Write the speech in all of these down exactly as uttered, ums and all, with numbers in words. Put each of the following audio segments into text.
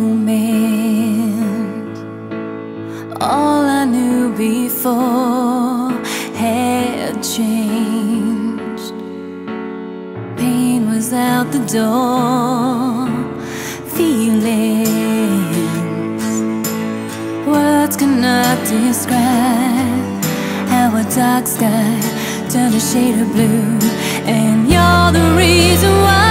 moment. All I knew before had changed. Pain was out the door. Feelings, words cannot describe how a dark sky turned a shade of blue. And you're the reason why.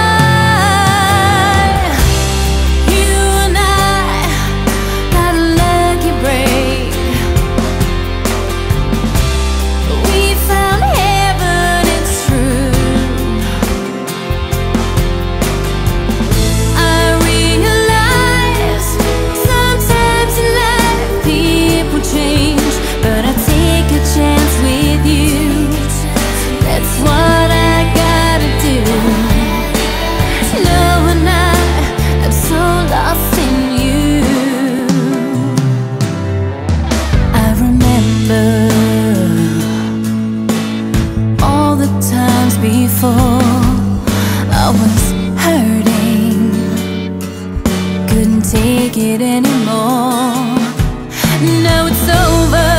Before I was hurting, couldn't take it anymore. Now it's over,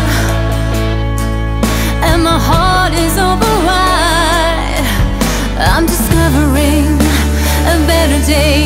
and my heart is open wide. I'm discovering a better day.